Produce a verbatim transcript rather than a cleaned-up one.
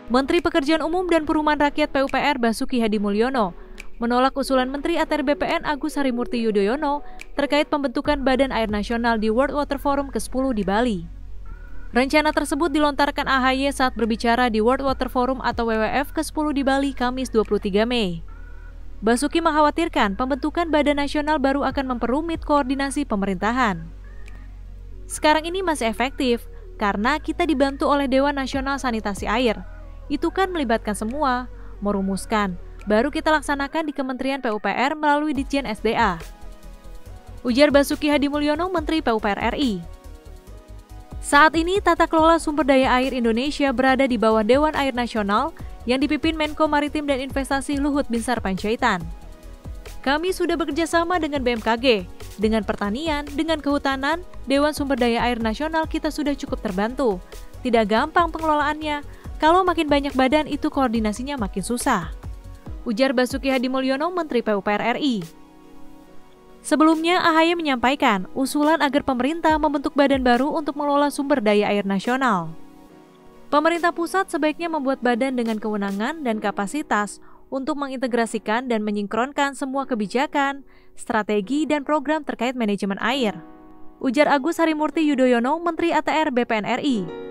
Menteri Pekerjaan Umum dan Perumahan Rakyat P U P R Basuki Hadimulyono menolak usulan Menteri A T R B P N Agus Harimurti Yudhoyono terkait pembentukan Badan Air Nasional di World Water Forum ke sepuluh di Bali. Rencana tersebut dilontarkan A H Y saat berbicara di World Water Forum atau W W F ke sepuluh di Bali Kamis dua puluh tiga Mei. Basuki mengkhawatirkan pembentukan badan nasional baru akan memperumit koordinasi pemerintahan. Sekarang ini masih efektif karena kita dibantu oleh Dewan Nasional Sanitasi Air. Itu kan melibatkan semua, merumuskan, baru kita laksanakan di Kementerian P U P R melalui Ditjen S D A. Ujar Basuki Hadimulyono, Menteri P U P R R I. Saat ini tata kelola sumber daya air Indonesia berada di bawah Dewan Air Nasional yang dipimpin Menko Maritim dan Investasi Luhut Binsar Panjaitan. Kami sudah bekerja sama dengan B M K G, dengan pertanian, dengan kehutanan, Dewan Sumber Daya Air Nasional kita sudah cukup terbantu. Tidak gampang pengelolaannya, kalau makin banyak badan itu koordinasinya makin susah. Ujar Basuki Hadimulyono, Menteri P U P R R I. Sebelumnya, A H Y menyampaikan usulan agar pemerintah membentuk badan baru untuk mengelola sumber daya air nasional. Pemerintah pusat sebaiknya membuat badan dengan kewenangan dan kapasitas untuk mengintegrasikan dan menyinkronkan semua kebijakan, strategi, dan program terkait manajemen air. Ujar Agus Harimurti Yudhoyono, Menteri A T R B P N R I.